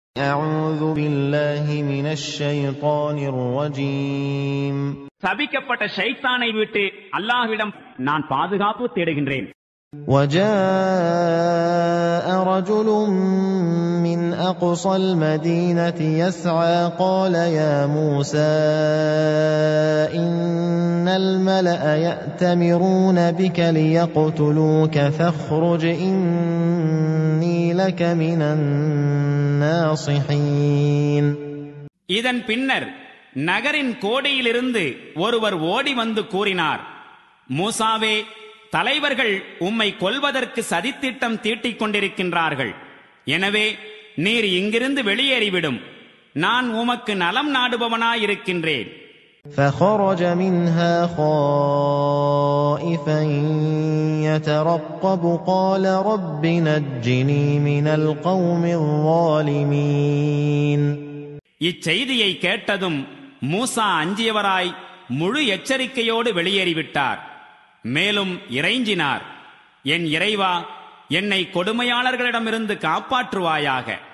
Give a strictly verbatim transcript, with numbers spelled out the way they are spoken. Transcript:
أعوذ بالله من الشيطان الرجيم. சபிக்கப்பட்ட ஷைத்தானை விட்டு அல்லாஹ்விடம் நான் பாதுகாப்பு தேடுகின்றேன். وجاء رجل من أقصى المدينة يسعى قال يا موسى إن الملأ يأتمرون بك ليقتلوك فاخرج إني لك من الناصحين. இதன் பின்னர் நகரின் கோடியிலிருந்து ஒருவர் ஓடி வந்து கூறினார், மூசாவே, தலைவர்கள் உம்மை கொல்வதற்கு சதித்திட்டம் தீட்டிக் கொண்டிருக்கின்றார்கள். எனவே நீர் இங்கிருந்து வெளியேறிவிடும். நான் உமக்கு நலம் நாடுபவனாயிருக்கின்றேன். فخرج منها خائفا يترقب قال رب نجني من القوم الظالمين. இச்செய்தியை கேட்டதும் மூசா அஞ்சியவராய் முழு எச்சரிக்கையோடு வெளியேறிவிட்டார். மேலும் இறைஞ்சினார், என் இறைவா, என்னை கொடுமையாளர்களிடமிருந்து காப்பாற்றுவாயாக.